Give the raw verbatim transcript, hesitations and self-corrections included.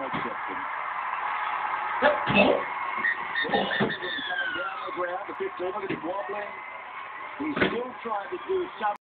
side shifting. Coming down the ground, the fifteen, look at him wobbling. He's still trying to do something.